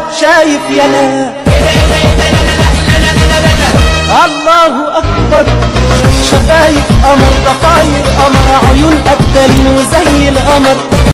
شايف يلا. الله أكبر، شفايف قمر، ضفاير قمر، عيون قد وزي القمر.